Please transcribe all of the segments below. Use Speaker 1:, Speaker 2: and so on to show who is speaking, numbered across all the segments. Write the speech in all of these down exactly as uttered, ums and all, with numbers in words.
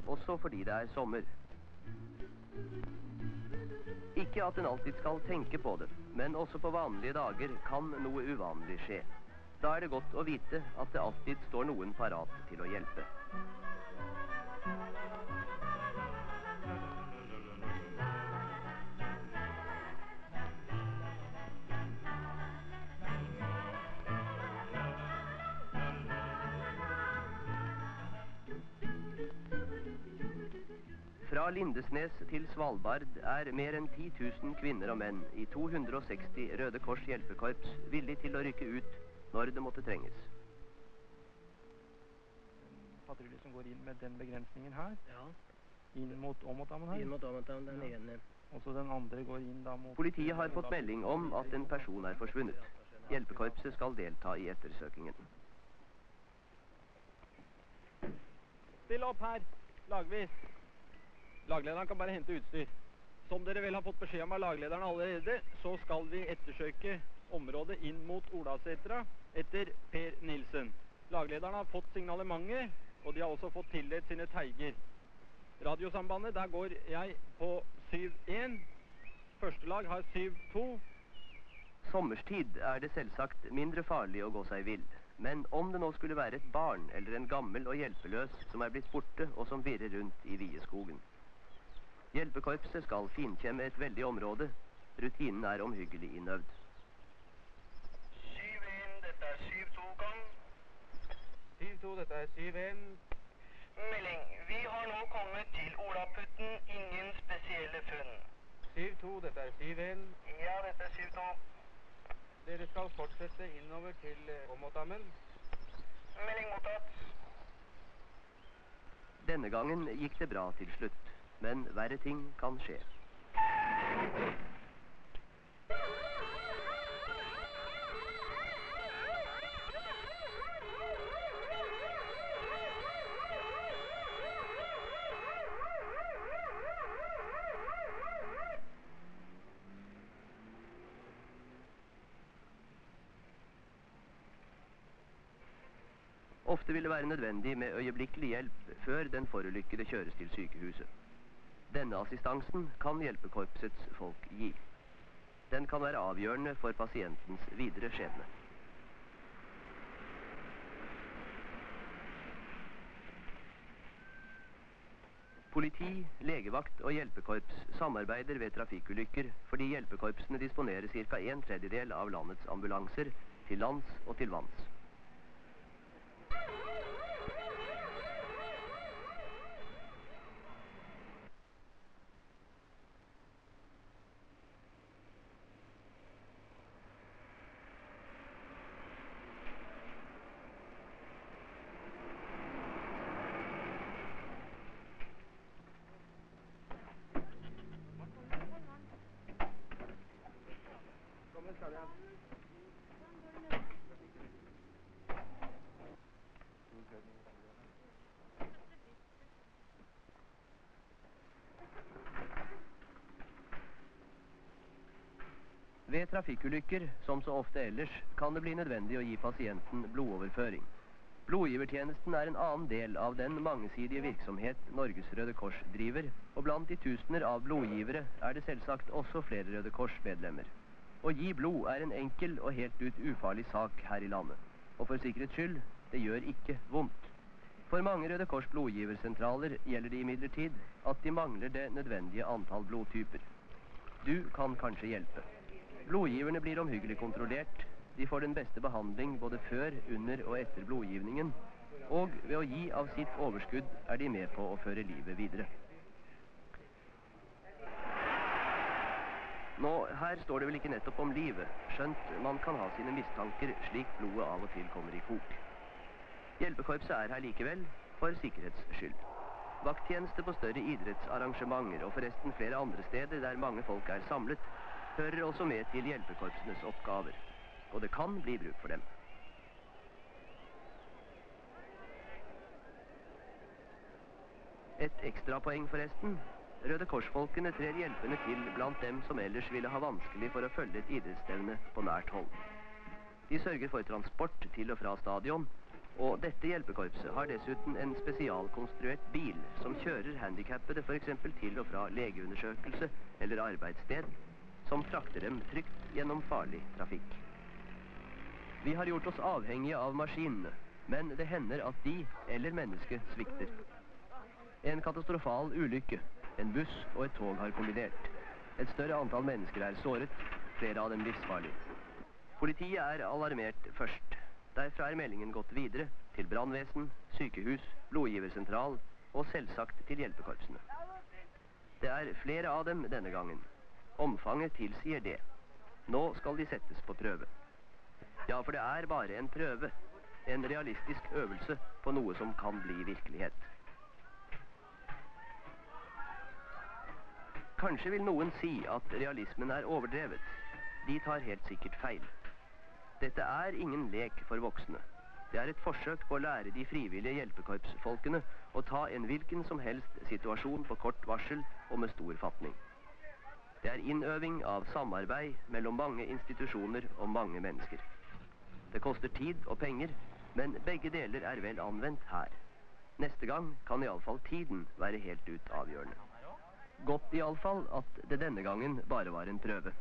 Speaker 1: også fordi det er sommer. Ikke at en alltid skal tenke på det, men også på vanlige dager kan noe uvanlig skje. Da er det godt å vite at det alltid står noen parat til å hjelpe. Fra Lindesnes til Svalbard er mer enn ti tusen kvinner og menn i to hundre og seksti Røde Kors hjelpekorps villig til å rykke ut når det måtte trenges.
Speaker 2: En patrulje som går inn med den begrensningen her.
Speaker 3: Ja.
Speaker 2: Inn mot Åmotdammen her.
Speaker 3: Inn mot Åmotdammen, den ene.
Speaker 2: Og så den andre går inn da mot...
Speaker 1: Politiet har fått melding om at en person er forsvunnet. Hjelpekorpset skal delta i ettersøkingen.
Speaker 4: Still opp her, lagvis. Laglederen kan bare hente utstyr. Som dere vel har fått beskjed om av laglederen allerede, så skal vi ettersøke området inn mot Olasetra etter Per Nilsen. Laglederen har fått signalementet, og de har også fått tildelt sine teiger. Radiosambandet, der går jeg på syv en. Første lag har syv to.
Speaker 1: Sommerstid er det selvsagt mindre farlig å gå seg vill. Men om det nå skulle være et barn eller en gammel og hjelpeløs som er blitt borte og som virrer rundt i Vieskogen. Hjelpekorpset skal finkjemme et veldig område. Rutinen er omhyggelig innøvd.
Speaker 5: syv en, dette er syv to, kom.
Speaker 4: syv to, dette er syv en.
Speaker 5: Melding, vi har nå kommet til Olaputten, ingen spesielle funn.
Speaker 4: syv to, dette er syv en.
Speaker 5: Ja, dette er syv to.
Speaker 4: Dere skal fortsette innover til Åmotdammen.
Speaker 5: Melding mottatt.
Speaker 1: Denne gangen gikk det bra til slutt, men verre ting kan skje. Ofte vil det være nødvendig med øyeblikkelig hjelp før den forulykkede kjøres til sykehuset. Denne assistansen kan hjelpekorpsets folk gi. Den kan være avgjørende for pasientens videre skjebne. Politi, legevakt og hjelpekorps samarbeider ved trafikkulykker fordi hjelpekorpsene disponerer ca. en tredjedel av landets ambulanser til lands og til vanns. Ved trafikkulykker, som så ofte ellers, kan det bli nødvendig å gi pasienten blodoverføring. Blodgivertjenesten er en annen del av den mangesidige virksomhet Norges Røde Kors driver, og blant de tusener av blodgivere er det selvsagt også flere Røde Kors-medlemmer. Å gi blod er en enkel og helt ut ufarlig sak her i landet. Og for sikkerhets skyld, det gjør ikke vondt. For mange Røde Kors blodgiversentraler gjelder det imidlertid at de mangler det nødvendige antall blodtyper. Du kan kanskje hjelpe. Blodgiverne blir omhyggelig kontrollert. De får den beste behandling både før, under og etter blodgivningen. Og ved å gi av sitt overskudd er de med på å føre livet videre. Nå, her står det vel ikke nettopp om livet, skjønt man kan ha sine mistanker slik blodet av og til kommer i kok. Hjelpekorpset er her likevel, for sikkerhets skyld. Vakttjeneste på større idrettsarrangementer og forresten flere andre steder der mange folk er samlet, hører også med til hjelpekorpsenes oppgaver, og det kan bli bruk for dem. Et ekstrapoeng forresten. Røde Korsfolkene trer hjelpende til blant dem som ellers ville ha vanskelig for å følge et idrettsstevne på nært hold. De sørger for transport til og fra stadion, Og dette hjelpekorpset har dessuten en spesialkonstruert bil som kjører handikappede for eksempel til og fra legeundersøkelse eller arbeidssted, som frakter dem trygt gjennom farlig trafikk. Vi har gjort oss avhengige av maskinene, men det hender at de eller mennesket svikter. En katastrofal ulykke, en buss og et tog har kombinert. Et større antall mennesker er såret, flere av dem livsfarlig. Politiet er alarmert først. Derfra er meldingen gått videre til brannvesen, sykehus, blodgiversentral og selvsagt til hjelpekorpsene. Det er flere av dem denne gangen. Omfanget tilsier det. Nå skal de settes på prøve. Ja, for det er bare en prøve. En realistisk øvelse på noe som kan bli virkelighet. Kanskje vil noen si at realismen er overdrevet. De tar helt sikkert feil. Dette er ingen lek for voksne. Det er et forsøk på å lære de frivillige hjelpekorpsfolkene å ta en hvilken som helst situasjon på kort varsel og med stor fatning. Det er innøving av samarbeid mellom mange institusjoner og mange mennesker. Det koster tid og penger, men begge deler er vel anvendt her. Neste gang kan i alle fall tiden være helt ut avgjørende. Godt i alle fall at det denne gangen bare var en prøve.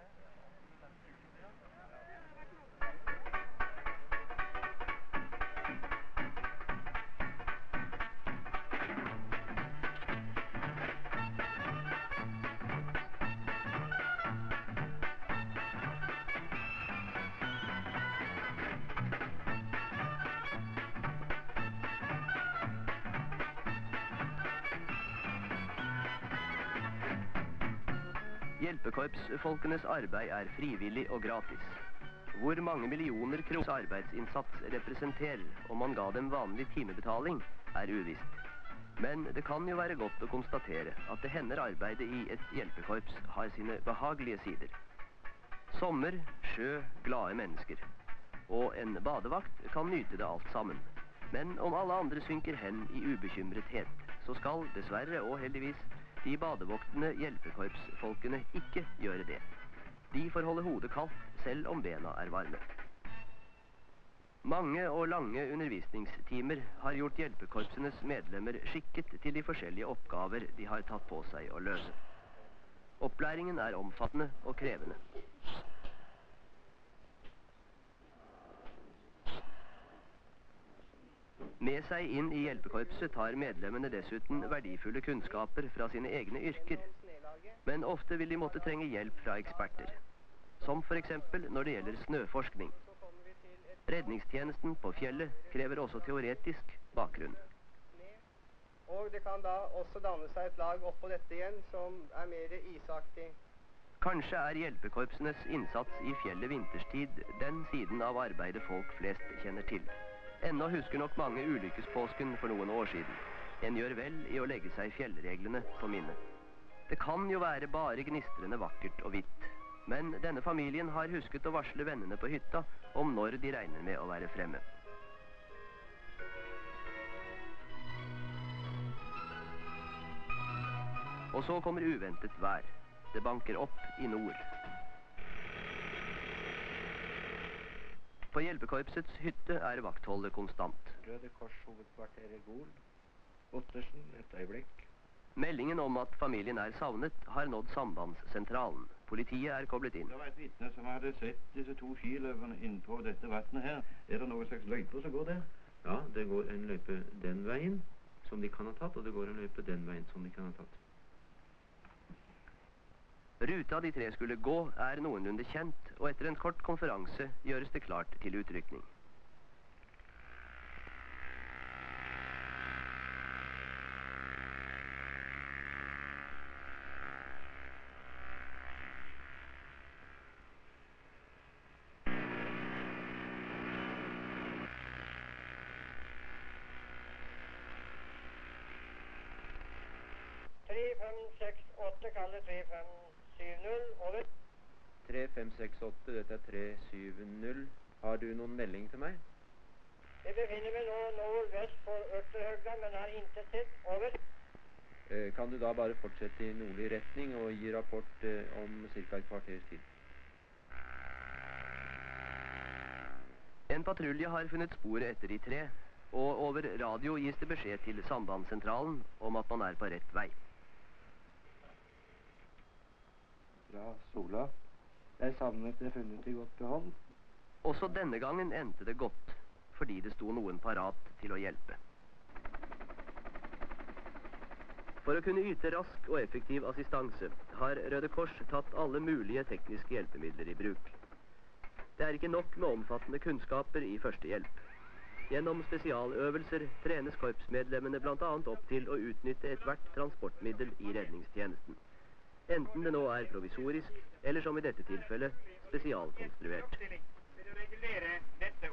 Speaker 1: Hjelpekorpsfolkenes arbeid er frivillig og gratis. Hvor mange millioner kroners arbeidsinnsats representerer om man ga dem vanlig timebetaling, er uvisst. Men det kan jo være godt å konstatere at det hender arbeidet i et hjelpekorps har sine behagelige sider. Sommer, sjø, glade mennesker. Og en badevakt kan nyte det alt sammen. Men om alle andre synker hen i ubekymrethet, så skal dessverre og heldigvis de badevoktende hjelpekorpsfolkene ikke gjøre det. De får holde hodet kaldt, selv om bena er varme. Mange og lange undervisningstimer har gjort hjelpekorpsenes medlemmer skikket til de forskjellige oppgaver de har tatt på seg å løse. Opplæringen er omfattende og krevende. Med seg inn i hjelpekorpset tar medlemmene dessuten verdifulle kunnskaper fra sine egne yrker. Men ofte vil de måtte trenge hjelp fra eksperter. Som for eksempel når det gjelder snøforskning. Redningstjenesten på fjellet krever også teoretisk bakgrunn.
Speaker 3: Og det kan da også danne seg et lag oppå dette igjen som er mer isaktig.
Speaker 1: Kanskje er hjelpekorpsenes innsats i fjellet vinterstid den siden av arbeidet folk flest kjenner til. Ennå husker nok mange ulykkespåsken for noen år siden. En gjør vel i å legge seg fjellreglene på minne. Det kan jo være bare gnistrende vakkert og hvitt. Men denne familien har husket å varsle vennene på hytta om når de regner med å være fremme. Og så kommer uventet vær. Det banker opp i nord. På hjelpekorpsets hytte er vaktholdet konstant.
Speaker 6: Røde Kors hovedkvarteret Gol. Ottersen, et øyeblikk.
Speaker 1: Meldingen om at familien er savnet har nådd sambandssentralen. Politiet er koblet inn.
Speaker 6: Det var et vitne som hadde sett disse to skiløperne innpå dette vattnet her. Er det noen slags løyper som går der?
Speaker 7: Ja, det går en løype den veien som de kan ha tatt, og det går en løype den veien som de kan ha tatt.
Speaker 1: Ruta de tre skulle gå er noenlunde kjent, og etter en kort konferanse gjøres det klart til utrykning.
Speaker 5: tre fem seks åtte kaller tre fem syv null, over.
Speaker 7: tre fem seks åtte, dette er tre syv null. Har du noen melding til meg?
Speaker 5: Jeg befinner meg nå nordvest for Ørterhøgda, men har ikke sett, over.
Speaker 7: Eh, kan du da bare fortsette i nordlig retning og gi rapport eh, om cirka et kvarters tid?
Speaker 1: En patrulje har funnet sporet etter de tre, og over radio gis det beskjed til sambandssentralen om at man er på rett vei.
Speaker 6: Fra Sola. Jeg savnet det funnet i godt behold.
Speaker 1: Også denne gangen endte det godt, fordi det sto noen parat til å hjelpe. For å kunne yte rask og effektiv assistanse har Røde Kors tatt alle mulige tekniske hjelpemidler i bruk. Det er ikke nok med omfattende kunnskaper i førstehjelp. Gjennom spesialøvelser trenes korpsmedlemmene blant annet opp til å utnytte ethvert transportmiddel i redningstjenesten. Enten det nå er provisorisk, eller som i dette tilfellet, spesialkonstruert.
Speaker 5: Vil du regulere dette?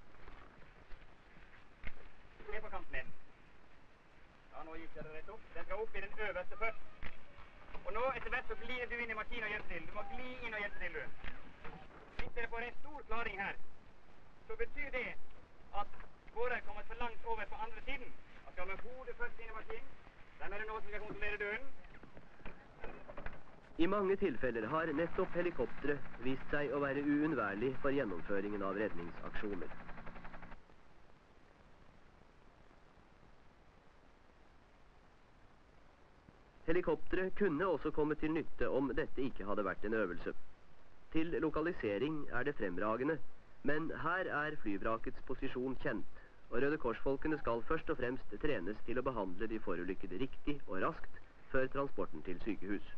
Speaker 5: Se på kanten din. Ja, nå gikk det rett opp. Den skal opp i den øverste først. Og nå etter hvert så glir du inn i maskinen og hjelper til. Du må gli inn og hjelpe til, du. Hvis dere får en stor klaring her, så betyr det at båret er kommet for langt over på andre siden. Da skal vi hodet først inn i maskinen. Den er det nå som skal kontrollere døren.
Speaker 1: I mange tilfeller har nettopp helikoptre vist seg å være uunnværlig for gjennomføringen av redningsaksjoner. Helikoptre kunne også komme til nytte om dette ikke hadde vært en øvelse. Til lokalisering er det fremragende, men her er flyvrakets posisjon kjent, og Røde Kors-folkene skal først og fremst trenes til å behandle de forulykkede riktig og raskt før transporten til sykehus.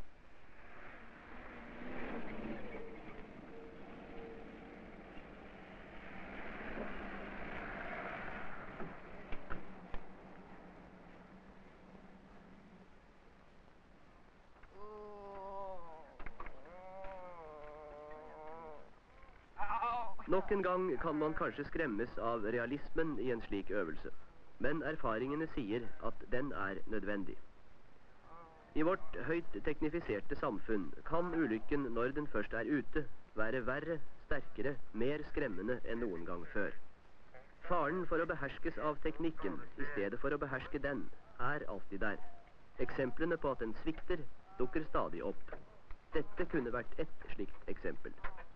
Speaker 1: Nok en gang kan man kanskje skremmes av realismen i en slik øvelse, men erfaringene sier at den er nødvendig. I vårt høyt teknifiserte samfunn kan ulykken når den først er ute, være verre, sterkere, mer skremmende enn noen gang før. Faren for å beherskes av teknikken i stedet for å beherske den er alltid der. Eksemplene på at den svikter dukker stadig opp. Dette kunne vært ett slikt eksempel.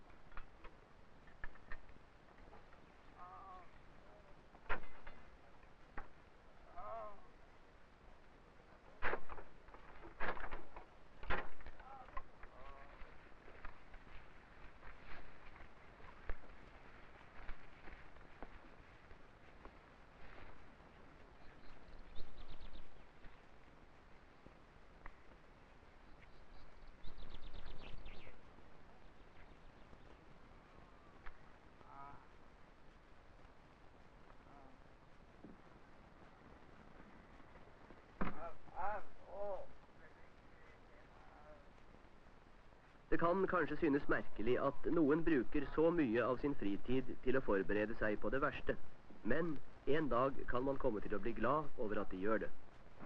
Speaker 1: Det kan kanskje synes merkelig at noen bruker så mye av sin fritid til å forberede seg på det verste, men en dag kan man komme til å bli glad over at de gjør det.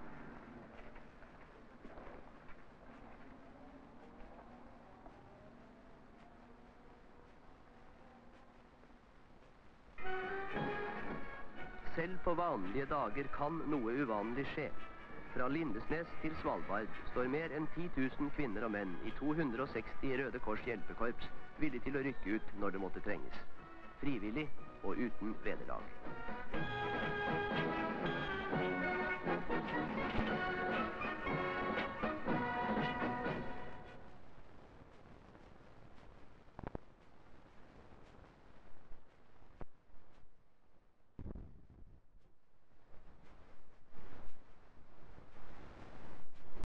Speaker 1: Selv på vanlige dager kan noe uvanlig skje. Fra Lindesnes til Svalbard står mer enn ti tusen kvinner og menn i to hundre og seksti Røde Kors hjelpekorps villig til å rykke ut når det måtte trenges. Frivillig og uten vederlag.